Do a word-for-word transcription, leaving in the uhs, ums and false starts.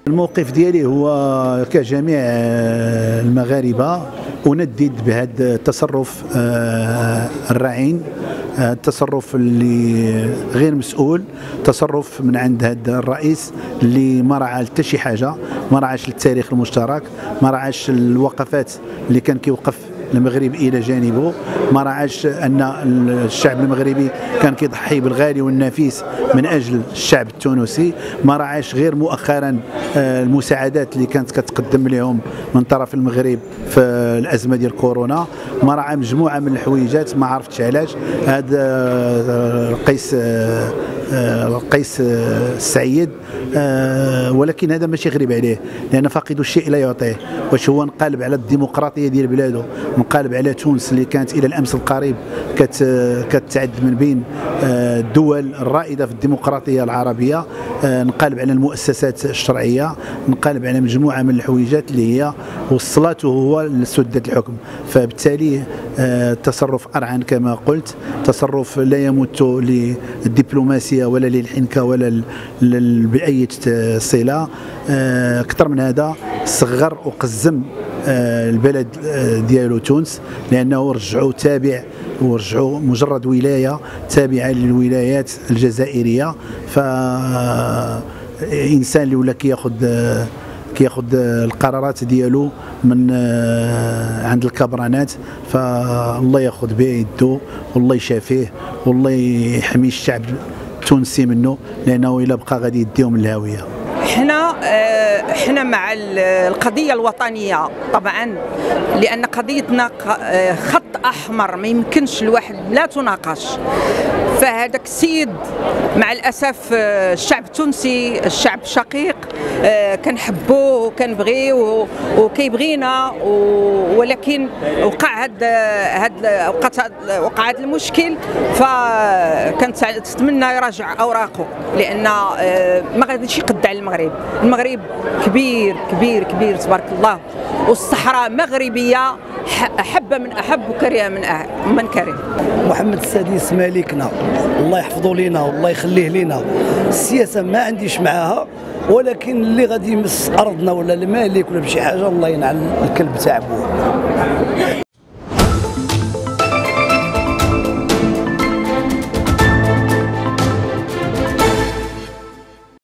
الموقف ديالي هو كجميع المغاربه أندد بهذا التصرف الرعين، التصرف اللي غير مسؤول، تصرف من عند هذا الرئيس اللي ما راعى حتى شي حاجه، ما راعاش التاريخ المشترك، ما راعاش الوقفات اللي كان كيوقف المغرب الى جانبه، ما راعاش ان الشعب المغربي كان كيضحي بالغالي والنفيس من اجل الشعب التونسي، ما راعاش غير مؤخرا المساعدات اللي كانت كتقدم لهم من طرف المغرب في الازمه ديال كورونا، ما راعى مجموعه من الحويجات ما عرفتش علاش. هذا قيس قيس السعيد، ولكن هذا ماشي غريب عليه، لان فاقد الشيء لا يعطيه. واش هو انقلب على الديمقراطيه ديال بلاده، انقلب على تونس اللي كانت الى الامس القريب كتعد من بين الدول الرائده في الديمقراطيه العربيه، انقلب على المؤسسات الشرعيه، انقلب على مجموعه من الحويجات اللي هي وصلته هو لسده الحكم. فبالتالي تصرف ارعن كما قلت، تصرف لا يمت للدبلوماسيه ولا للحنكه ولا باي صله. اكثر من هذا، صغر وقزم البلد ديالو تونس، لانه رجعوا تابع ورجعوا مجرد ولايه تابعه للولايات الجزائريه. فانسان اللي ولا كياخذ كياخذ القرارات ديالو من عند الكبرانات، فالله ياخذ به يده والله يشافيه والله يحمي الشعب التونسي منه، لانه الا بقى غادي يديهم للهاويه. حنا حنا مع القضيه الوطنيه طبعا، لان قضيتنا خط احمر ما يمكنش الواحد لا تناقش. فهذاك السيد مع الاسف الشعب التونسي الشعب الشقيق كنحبوه وكنبغيوه وكيبغينا، ولكن وقع هاد هاد وقعت وقع هذا المشكل، فكنتمنى يراجع اوراقه، لان ما غاديش يقد على المغرب. المغرب كبير كبير كبير تبارك الله، والصحراء مغربيه احب من احب وكره من من كره. محمد السادس مالكنا، الله يحفظه لينا والله يخليه لينا. السياسه ما عنديش معاها، ولكن اللي غادي يمس ارضنا ولا المالك ولا بشي حاجه الله ينعل الكلب تاع بوه.